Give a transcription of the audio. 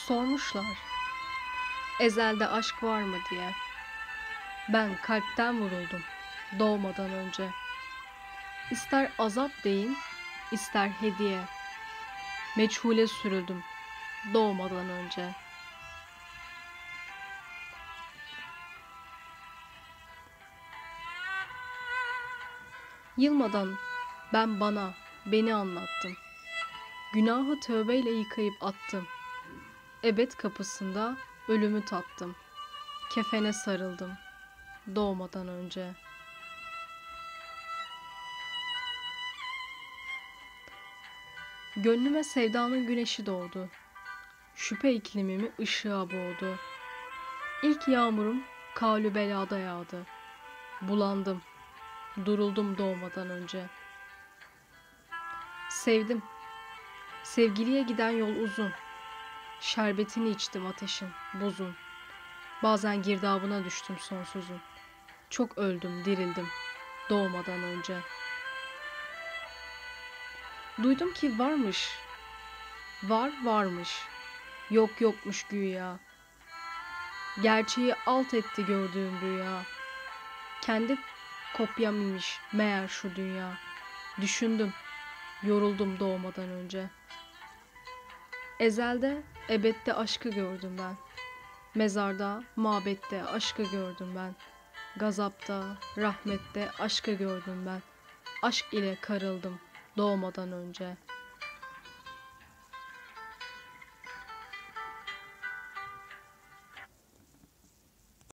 Sormuşlar, ezelde aşk var mı diye. Ben kalpten vuruldum doğmadan önce. İster azap deyin, ister hediye. Meçhule sürüldüm doğmadan önce. Yılmadan ben beni anlattım. Günahı tövbeyle yıkayıp attım. Ebed kapısında ölümü tattım. Kefene sarıldım doğmadan önce. Gönlüme sevdanın güneşi doğdu. Şüphe iklimimi ışığa boğdu. İlk yağmurum kâlü belada yağdı. Bulandım, duruldum doğmadan önce. Sevdim, sevgiliye giden yol uzun. Şerbetini içtim ateşin, buzun. Bazen girdabına düştüm sonsuzun. Çok öldüm, dirildim doğmadan önce. Duydum ki varmış. Yok yokmuş güya. Gerçeği alt etti gördüğüm rüya. Kendi kopyam imiş meğer şu dünya. Düşündüm, yoruldum doğmadan önce. Ezelde, ebedde aşkı gördüm ben. Mezarda, mabette aşkı gördüm ben. Gazapta, rahmette aşkı gördüm ben. Aşk ile karıldım doğmadan önce.